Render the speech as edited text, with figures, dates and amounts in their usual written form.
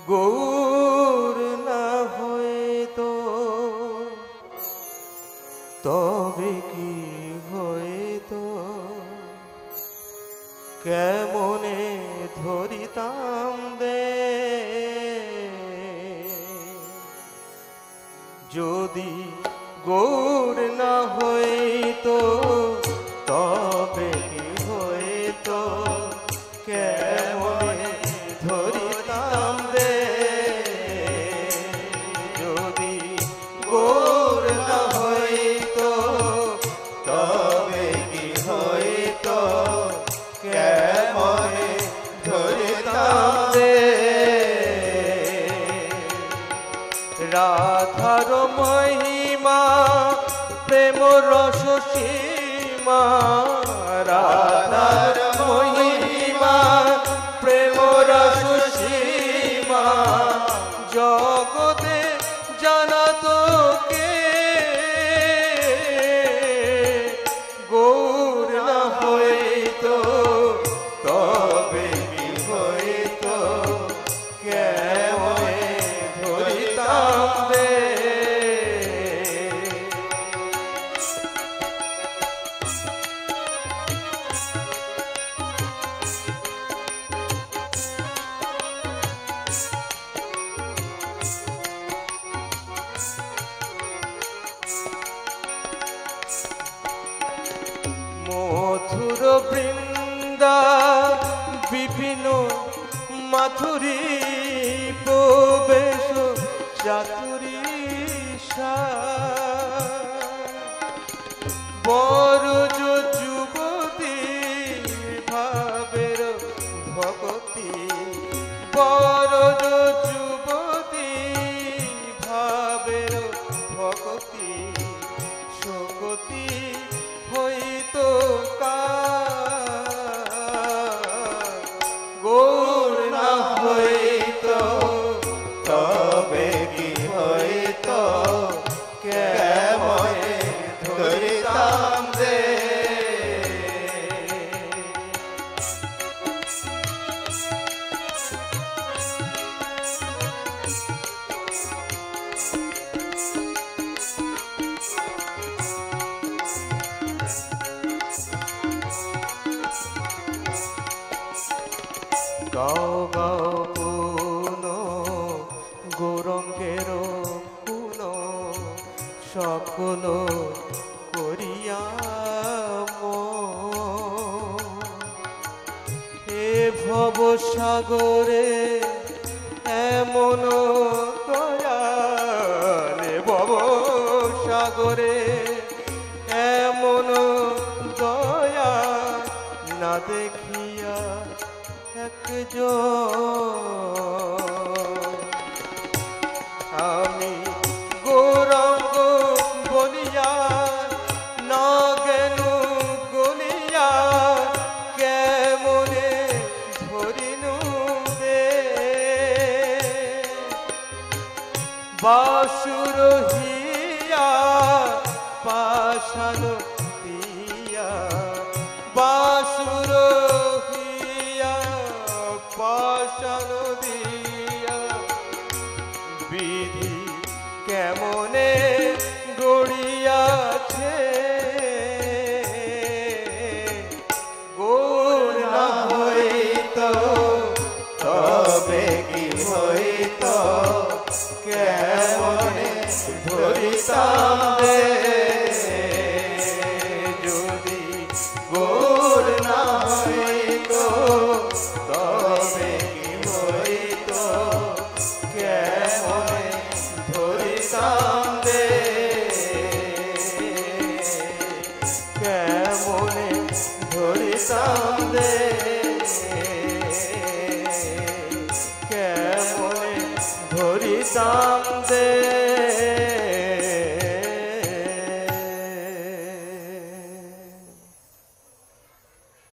গৌর না হয়তো তবে কি হয়তো কেমনে ধরিতাম দে যদি গৌর না হইতো তবে কি হইতো কেমনে ধরিতাম দে যদি গৌর না হইতো তবে কি হইতো কেমনে ধরিতাম দে রাধার মহিমা প্রেম রস সীমা রাধার মহিমা প্রেম রস সীমা জগতে জানাতো কে গৌর না হইতো তবে কি হইতো কেমনে ধরিতাম দে মধুর বৃন্দা বিভিন্ন মাথুরী প্রবেশ চাতুরী বড় যুবতী ভাবের ভগতি বড় যুবতী ভাবের ভগতি শোকতি হইতো গৌর না হইতো তবে কি হইতো কেমনে ধরিতাম দে গাও গাও কোন গৌরঙ্গের কোন সকল করিয়া হে ভব সাগরে এমন দয়াল ভব সাগরে এমন দয়া না দেখিয়া আমি গৌরাঙ্গ বলিয়া না জ্ঞান গলিয়া কেমনে ধরিনু দে বাসুর হিয়া পাশান দিয়া বাসুর পাশান দিয়া বিধি কেমনে গড়িয়াছে গৌর না হইতো তবে কি হইতো কেমনে ধরিতাম দে যদি গৌর না হইতো তবে কি হইতো কেমনে ধরিতাম দে কেমনে ধরিতাম দে কেমনে ধরিতাম